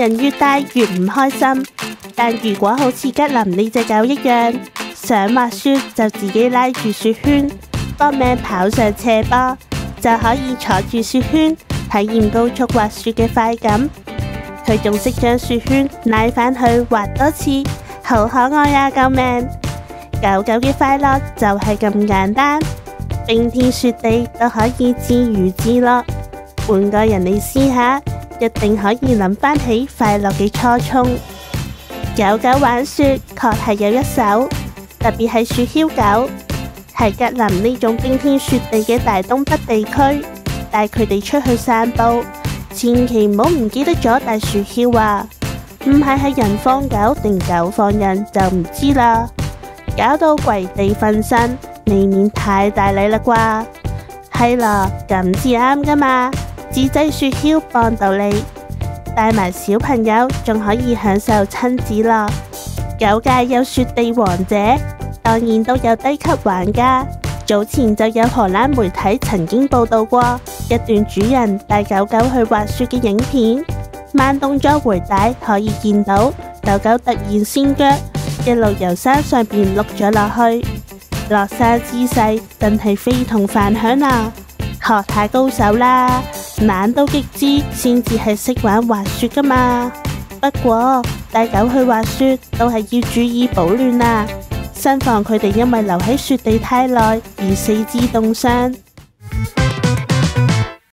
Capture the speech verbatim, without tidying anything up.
人越大越唔開心。但如果好似吉林呢隻狗一樣，想滑雪就自己拉住雪圈，搏命跑上斜坡，就可以坐住雪圈體驗高速滑雪嘅快感。佢仲識將雪圈拉返去滑多次，好可愛啊！救命！狗狗嘅快樂就係咁簡單，冰天雪地都可以自娛自樂。換個人嚟試下，一定可以諗返起快樂嘅初衷。狗狗玩雪確係有一手，特別係雪橇狗。喺吉林呢種冰天雪地嘅大東北地區，帶佢哋出去散步，千祈唔好唔記得咗帶雪橇啊！唔係係人放狗定狗放人就唔知啦，搞到跪地瞓身，未免太大禮啦啩？係啦，咁至啱噶嘛，自製雪橇幫到你，帶埋小朋友仲可以享受親子樂。狗界有雪地王者，當然都有低級玩家。早前就有荷蘭媒體曾經報道過一段主人帶狗狗去滑雪嘅影片，慢動作回帶可以見到狗狗突然跣腳，一路由山上邊碌咗落去，落山姿勢真係非同凡響啊！學下高手啦，懶到極致先至係識玩滑雪噶嘛。不過帶狗去滑雪都係要注意保暖啊，慎防佢哋因為留喺雪地太耐而四肢凍傷。